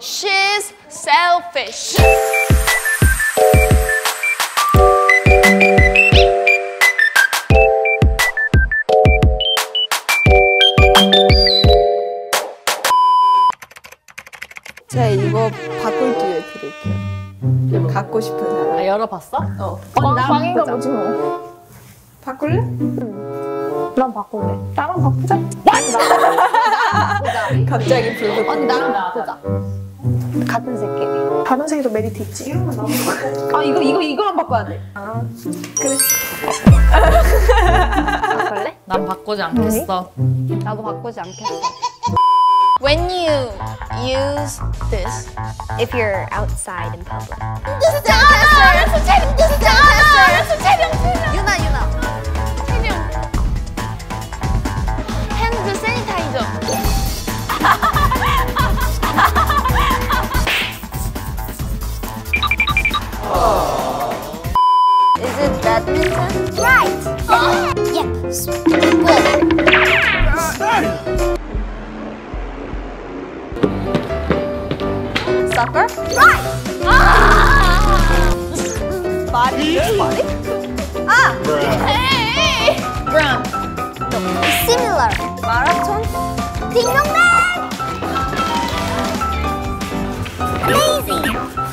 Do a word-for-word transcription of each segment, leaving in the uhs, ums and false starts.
She's selfish. 제가 이거 바꿀 기회 드릴게요. 갖고 싶은 사람. 아, 열어봤어? 어. 방, 방인가 보지 뭐. 바꿀래? 응. 난 바꿀래. 나랑 바꾸자. 갑자기 불붙. 언니 나랑 바꾸자. 같은 색끼리. 다른 색에도 메리트 있지? 아 이거 이거 이거랑 바꿔야 돼. 아 그래. 바꿀래? 난 바꾸지 않겠어. 응? 나도 바꾸지 않겠어. When you use this, If you're outside in public. 연습 촬영, 연습 촬영, 연습 촬영. 유나, 유나. 촬영. 핸드 세니타이저. Is it badminton? Right! Yes! Good! Soccer? Right! Body? Body? Ah! Hey! Brown. Similar. Marathon? Ding dong dong! Amazing!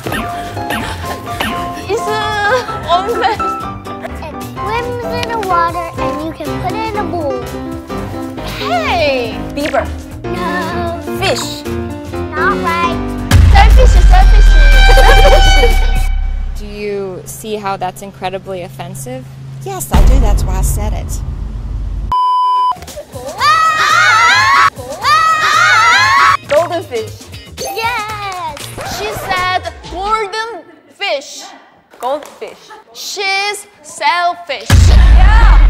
Is on bed. It swims in the water and you can put it in a bowl. Hey! Beaver. No. Fish. Not right. Selfish, selfish. Do you see how that's incredibly offensive? Yes, I do. That's why I said it. Golden fish. Yes! She said golden fish. Goldfish. She's selfish. Yeah.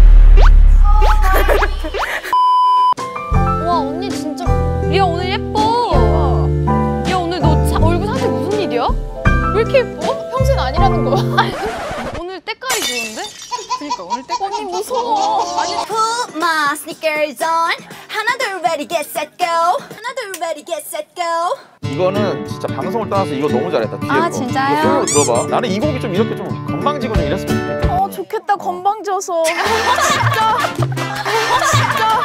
와 언니 진짜 리아 오늘 예뻐. 야 오늘 너 자, 얼굴 상태 무슨 일이야? 왜 이렇게 예뻐? 평소엔 아니라는 거야. 오늘 때깔이 좋은데? 그러니까 오늘 때깔이 언니 무서워. 아니 Put my sneakers on. 하나 둘 ready get set go. 하나 둘 ready get set go. 이거는 진짜 방송을 떠나서 이거 너무 잘했다. 뒤에 아, 거. 진짜요? 이거 솔로 들어봐. 나는 이 곡이 좀 이렇게 좀 건방지고 좀 이랬으면 좋겠다. 어 좋겠다 건방져서. 진짜. 진짜.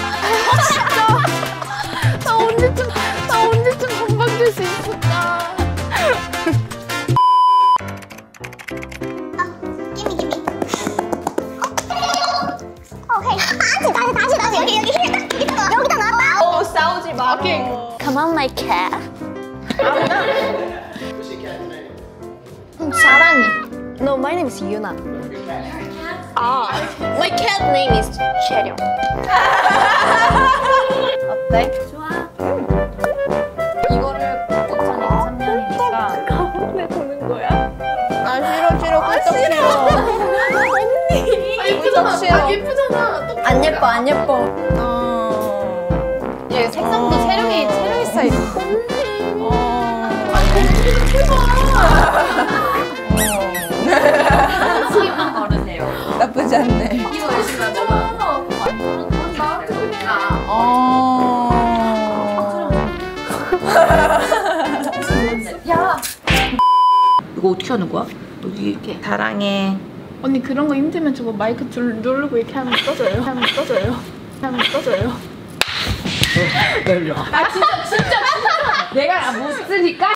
진짜. 나 언제쯤 나 언제쯤 건방질 수 있을까? Gimme gimme. 오케이. 다시 다시 다시 다시 여기 여기 여기다 여기다 놨다. 어 싸우지 마. 오케이. Come on my cat. 사랑이. No, my name is Yuna. 아, my cat name is CHAERYEONG. 어때? 좋아. 이거를 꽂고차는 삼 년이니까. 가만히 보는 거야? 아 싫어 싫어 꿀떡 싫어. 언니. 아 예쁘잖아. 싫어. 예쁘잖아. 안 예뻐 안 예뻐. 어. 얘 색상도 체력이 체력이 스타일. 어. 치기만 걸으세요. 나쁘지 않네. 이거 열심히 너무 나한테 그냥. 어. 야. 이거 어떻게 하는 거야? 여기 이렇게 사랑해. 언니 그런 거 힘들면 저거 마이크 줄 누르고 이렇게 하면 떠져요. 하면 떠져요. 하면 떠져요. 아 진짜 진짜 진짜. 내가 못 쓰니까.